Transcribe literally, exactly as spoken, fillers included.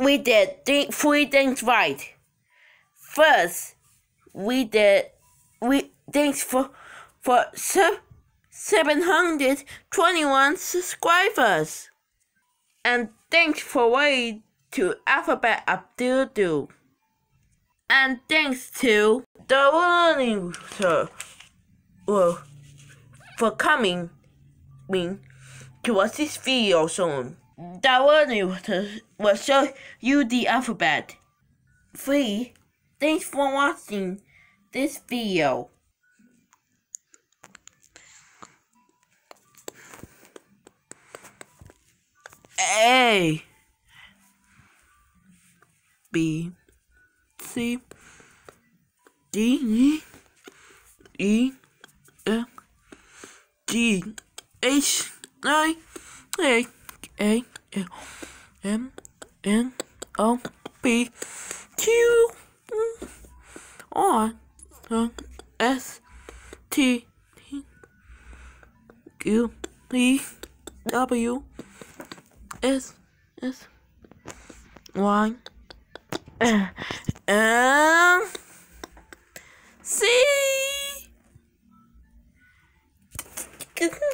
we did th- three things right. First, we did we thanks for for se- seven hundred twenty-one subscribers, and thanks for waiting to Alphabet Abdul, and thanks to the learning Rooster well, for coming to watch this video soon. The learning Rooster will show you the alphabet. Three. Thanks for watching this video. A B C D E F G H I A A L M N O P Q R S T Q E W S S Y and C.